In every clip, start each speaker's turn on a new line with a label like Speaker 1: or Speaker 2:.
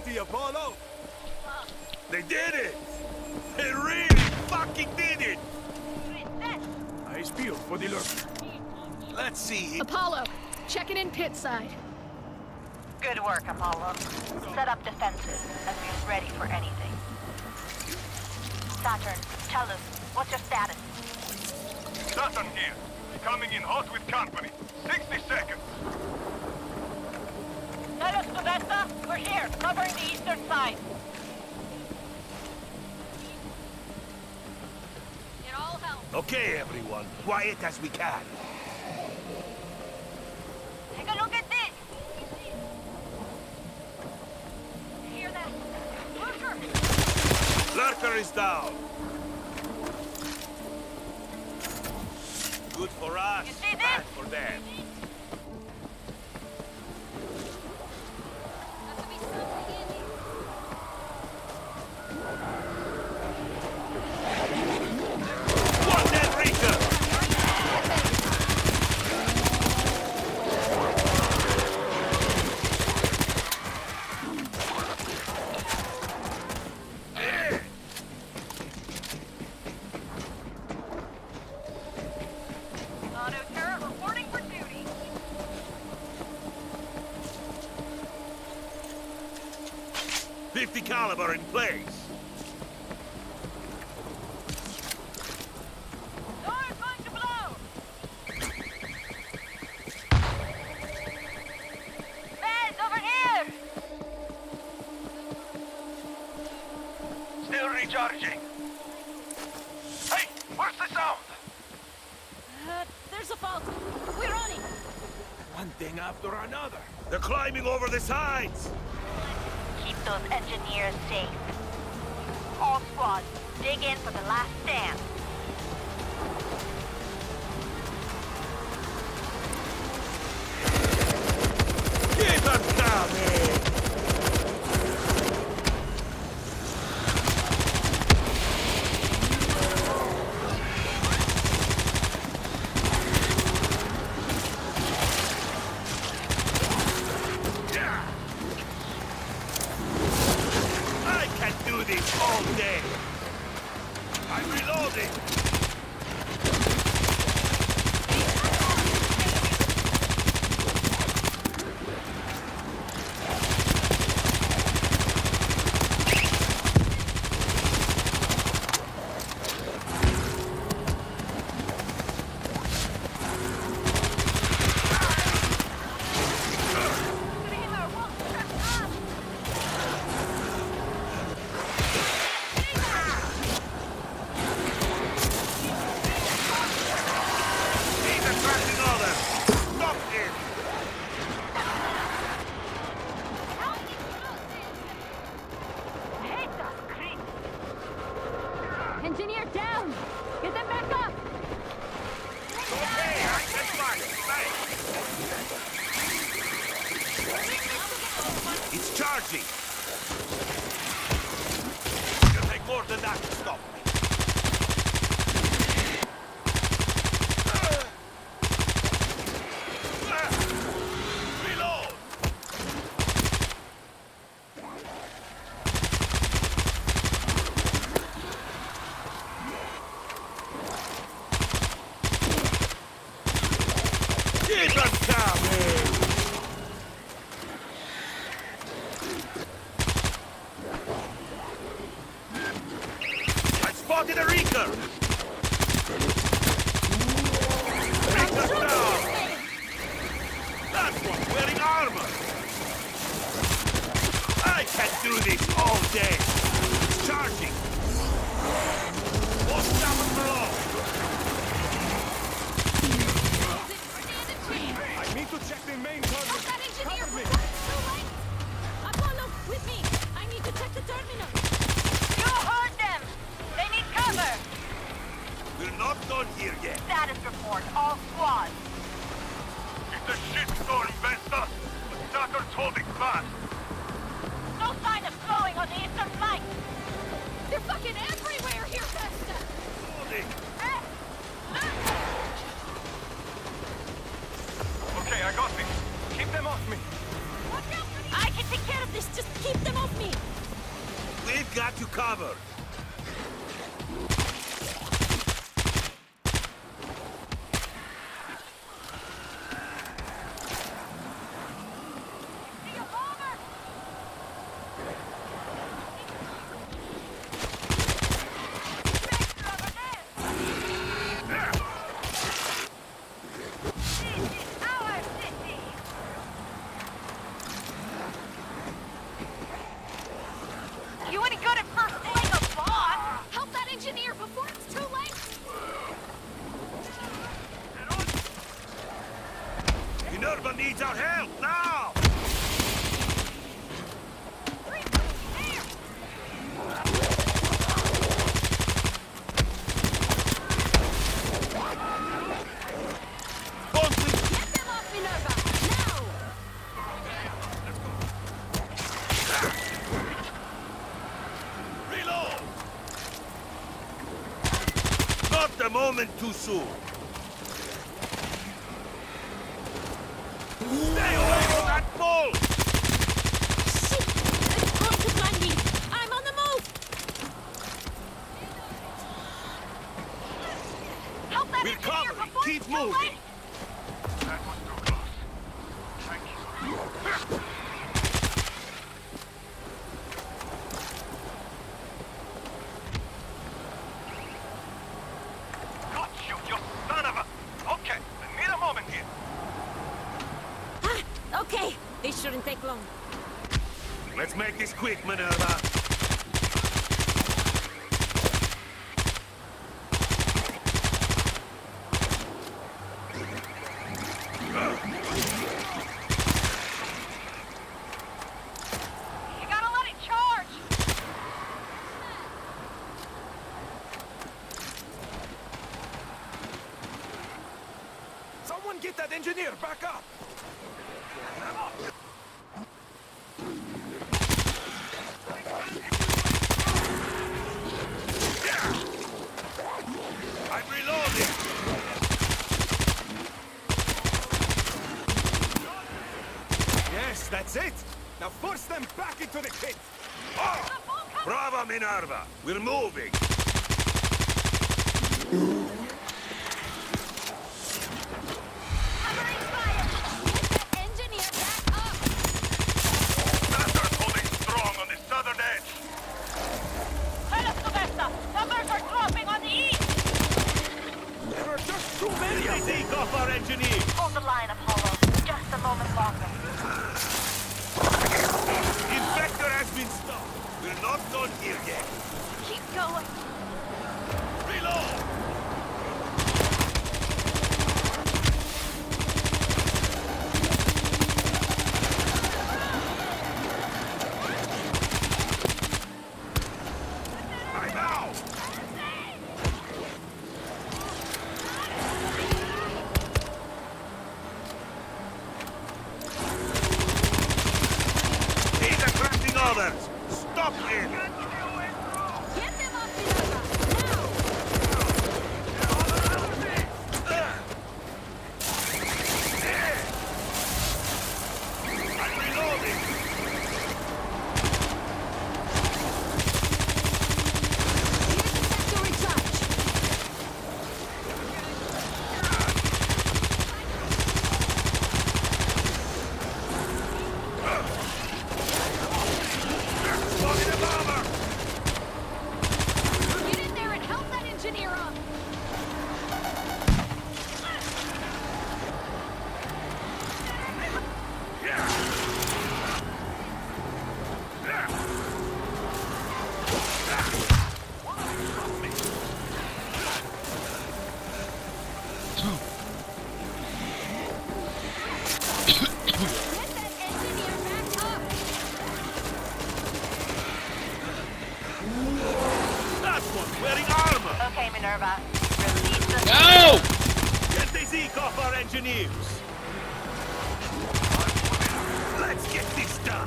Speaker 1: the Apollo?
Speaker 2: They did it! They really fucking did it!
Speaker 1: I spiel for the lurker.
Speaker 2: Let's see.
Speaker 3: Apollo, checking in pit side.
Speaker 4: Good work, Apollo. Set up defenses and be ready for anything. Saturn, tell us, what's your status?
Speaker 5: Saturn here. Coming in hot with company. 60 seconds.
Speaker 4: Tell us, Vesta, we're here, covering the eastern side.
Speaker 3: It all helps.
Speaker 2: Okay, everyone. Quiet as we can.
Speaker 4: Take a look at this. Hear that? Lurker!
Speaker 2: Lurker is down. Good for us.
Speaker 4: You see this?
Speaker 2: Bad for them. One dead Reaker!
Speaker 4: Auto turret reporting for duty.
Speaker 2: .50 caliber in place.
Speaker 4: Door's going to blow. Vaz, over here.
Speaker 5: Still recharging. Hey, where's the sound?
Speaker 3: There's a fault. We're on it.
Speaker 1: One thing after another.
Speaker 2: They're climbing over the sides.
Speaker 4: Keep those engineers safe. All squads, dig in for the last stand.
Speaker 2: Keep them coming! I can do this all day. I'm reloading. He's attracting others. Stop him.
Speaker 3: Engineer down. Get them back up.
Speaker 2: Okay, I can fight. Thanks. It's charging. It'll take more than that to stop me. Reload. Keep them coming. I spotted a Reaker! Reaker down! That one's wearing armor! I can do this all day! It's charging! Won't stop it for long!
Speaker 1: I need to check the main target.
Speaker 3: That engineer!
Speaker 1: Cover me.
Speaker 3: Apollo, with me! I need to check the terminal!
Speaker 4: You heard them. They need cover.
Speaker 2: We're not done here yet!
Speaker 4: Status report, all squads.
Speaker 5: It's a shitstorm, Vesta. But Saturn's holding fast.
Speaker 4: No sign of slowing on the eastern flank.
Speaker 3: They're fucking everywhere here, Vesta!
Speaker 2: Loading!
Speaker 5: Okay, I got this. Keep them off me.
Speaker 4: I can
Speaker 3: take care of this. Just keep them off me.
Speaker 2: We've got you covered.
Speaker 4: You ain't good at first playing a boss!
Speaker 3: Help that engineer before it's too late.
Speaker 2: Minerva needs our help now!
Speaker 3: Get them off Minerva, now!
Speaker 2: Reload! Not the moment too soon. Stay away from that bull!
Speaker 3: Shit! It's close to landing. I'm on the move.
Speaker 4: Help that
Speaker 2: We're
Speaker 4: engineer
Speaker 2: covered.
Speaker 4: before
Speaker 2: Keep
Speaker 4: it's too
Speaker 2: moving.
Speaker 4: late!
Speaker 5: That was too close. Thank you. Got you, you son of a... Okay, I need a moment here.
Speaker 3: Ah, okay. This shouldn't take long.
Speaker 2: Let's make this quick, Minerva.
Speaker 4: You gotta let it charge!
Speaker 1: Someone get that engineer back up!
Speaker 2: I'm reloading!
Speaker 1: Yes, that's it! Now force them back into the pit!
Speaker 2: Oh! Bravo, Minerva! We're moving!
Speaker 4: Covering fire!
Speaker 3: Engineer, back up.
Speaker 5: Bastards holding strong on the southern edge.
Speaker 4: Tell us, Sylvester! Numbers are dropping on the east!
Speaker 1: There are just too many of them!
Speaker 2: Take off our engineer!
Speaker 4: Hold the line, Apollo. Just a moment longer.
Speaker 2: Infector has been stopped! We're not done here yet!
Speaker 4: Keep going.
Speaker 2: Reload! I'm out! These are crafting others! Stop him!
Speaker 3: Get them off Minerva, now!
Speaker 2: I'm reloading!
Speaker 3: Here's the sector recharge.
Speaker 2: Spotted a bomber!
Speaker 3: Get in there and help that engineer up. Get that engineer back up.
Speaker 2: That one's wearing armor!
Speaker 4: Okay, Minerva. Release the...
Speaker 6: Go!
Speaker 2: Get the Zeke off our engineers! Let's get this done!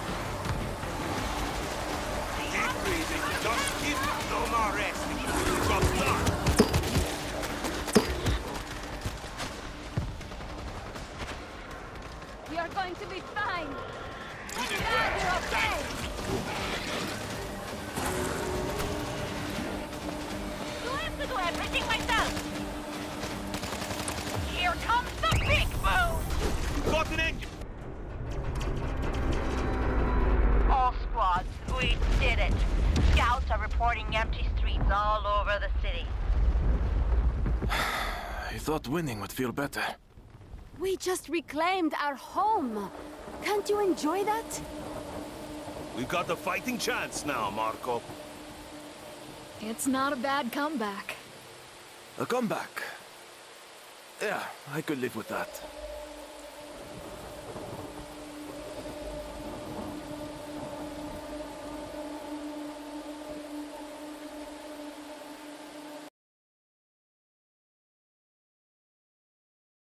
Speaker 2: Keep breathing, just keep no more resting. From done!
Speaker 3: We are going to be fine.
Speaker 2: You did well. Thanks.
Speaker 4: Do I have to do everything myself? Here comes the big boom!
Speaker 2: Got an engine.
Speaker 4: All squads, we did it. Scouts are reporting empty streets all over the city.
Speaker 6: I thought winning would feel better.
Speaker 3: We just reclaimed our home. Can't you enjoy that?
Speaker 2: We've got a fighting chance now, Marco.
Speaker 7: It's not a bad comeback.
Speaker 6: A comeback. Yeah, I could live with that.